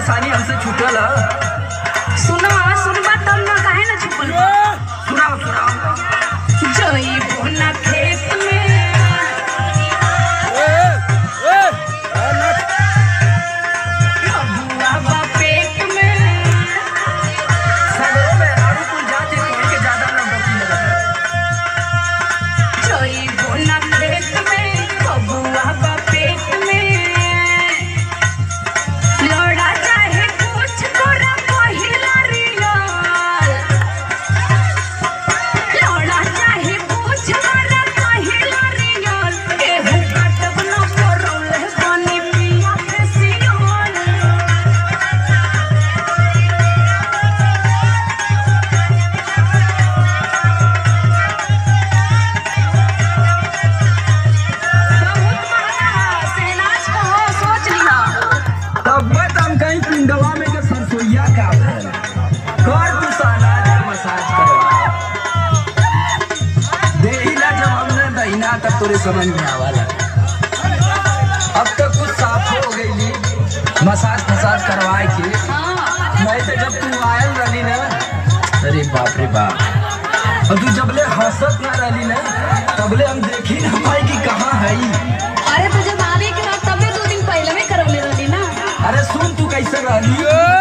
परेशानी हमसे छूटल है। सुनो सुनबा तब ना काहे ना छुपल बा। सुनाओ सुनाओ। जई बोना खेत में बबुआ बा पेट में। सगरों में आरू कुल जाते तोड़ के ज्यादा ना बकी लगता। जई बोना खेत में बबुआ बा पेट में। लड़ा चाहे कुछ करे पहिला रियल। लड़ा चाहे कुछ करे पहिला रियल। केहू काटब ना परौले बनी पिया के सियोन। बहुत महंगा सहनाज कहो सोच लिहा। तब बत हम कहीं पिंडवा में के सरसोईया का भैल कर तू सालाज के मसाज करवा देहिला जब हमने दहीना तब तोरे समझ में आवाला। अब तक कुछ साफ हो गई मसाज फसाज करवाए के। नहीं तो जब तू आयल रही ना, अरे बाप रे बाप, और तू जबले हंसत ना रही ना तबले हम देखी ना पाई कि कहाँ है। अरे तो जब आवे के बाद तबे 2 दिन पहले में करवले रहली ना। अरे सुन तू कैसे रही